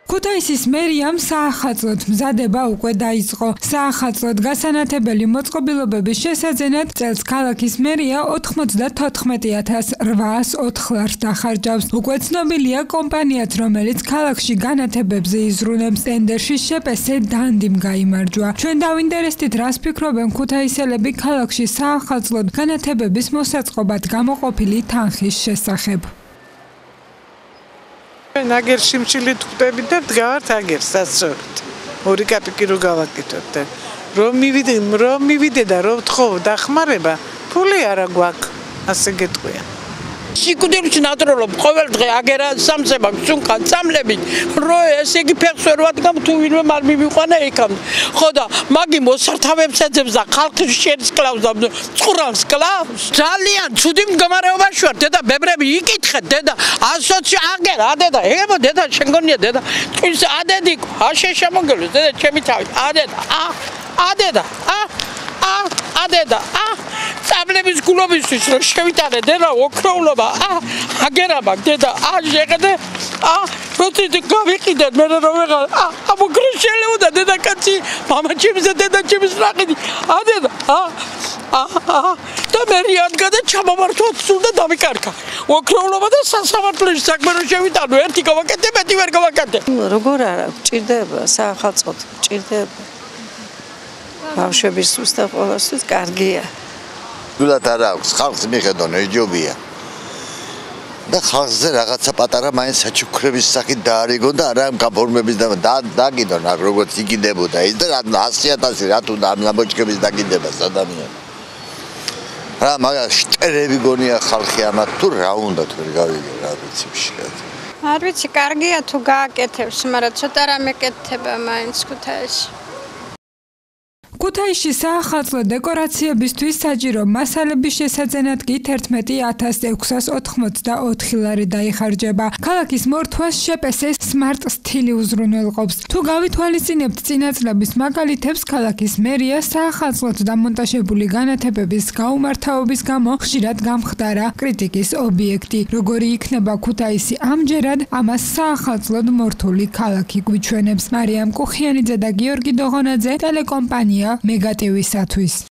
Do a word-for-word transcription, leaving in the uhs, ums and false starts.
ქუთაისის მერიამ საახალწლოდ მზადება უკვე დაიწყო. საახალწლოდ გასანათებელი მოწყობილობების შესაძენად წელს ქალაქის მერია ოთხმოცდათოთხმეტი ათას რვაას ოთხ ლარს დახარჯავს. უკვე ცნობილია კომპანიაც, რომელიც ქალაქში განათებებზე იზრუნებს. ტენდერში შეპესე დანდიმ გაიმარჯვა. ჩვენ დავინტერესდით, რას ფიქრობენ ქუთაისელები ქალაქში საახალწლოდ განათებების მოსაწყობად გამოყოფილი თანხის შესახებ. ნაგერში მჭილით ვხვდებით და ვდგავართ აგერს სასწორად. ორი კაპიკი რო გავაკეთოთ და რომ მივიდე, რომ მივიდე და რომ ვთხოვ დახმარება, ფული არა გვაქვს, ასე გეტყვია. სიკვდილში ნატროლობ ყოველ დღე აგერა სამსება სუნხან წამლებით რო ესე იგი ფეხს ვერ ვადგამ თუ ვინმე მარ მივიყვანა იქამდე ხო და მაგი მოსართავებს ეძებს და ხალხის შერის კლავს და წყურავს კლავს ძალიან ცუდი მდგომარეობაში ვარ დედა ბებრები იკითხეთ დედა ასოცი აგერა დედა ებო დედა შენ გონია დედა ის ადედი აშე შემოგელოს დედა ჩემი თავი ადედა ა ადედა ა ა ადედა ა წაბლების გულობისთვის რომ შევიტანე დედა ოქროულობა ა აგერა მაგ დედა ა შეხედე ა როდი გავიყიდე მე რომ ვეღარ ა ამოგრე შეიძლება დედა კაცი მამა ჩემს დედა ჩემს რაყიდი ა დედა ა ა და მე რიადგა ჩამომართვა სულ და დავიკარგა ოქროულობა და სასამართლოში საქმე რომ შევიტანო ერთი გავაკეთე მეტი ვერ გავაკეთე როგორ არა ჭირდება საახალწლოდ ჭირდება ბავშვების სუსტა ყოველთვის კარგია გულად არ აქვს ხალხს მიხედონ ეჯობია და ხალხზე რაღაცა პატარა მაინც საჩუქრების სახით დაარიგონ და არა გაფორმების და დაგიდონ აქ როგორც იგიდებოდა ის და ასი ათასი რატო და ამ ლამბოჩკების დაგიდებას ადამიანი რა მაგას შტერები გონია ხალხი ამათ თუ რა უნდა თუ გავიგე რა ვიცი შეიძლება არ ვიცი კარგია თუ გააკეთებს მაგრამ ცოტა რამე კეთდება მაინც ქუთაისში ქუთაისში საახალწლო დეკორაციებისთვის საჯირო მასალების შესაძენად კი თერთმეტი ათას ექვსას ოთხმოცდაოთხი ლარი დაიხარჯება. ქალაქის მორთვას შეპესე smart სტილი უზრუნველყოფს. თუ გავითვალისწინებთ წინა წლების მაგალითებს, ქალაქის მერია საახალწლოდ დამონტაჟებული განათებების გაუმართავობის გამო ხშირად გამხდარა კრიტიკის ობიექტი. როგორი იქნება ქუთაისი ამჯერად, ამას საახალწლოდ მორთული ქალაქი გვიჩვენებს. მარიამ კუხიანიძე და გიორგი დოღონაძე, ტელეკომპანია მეგატივისათვის.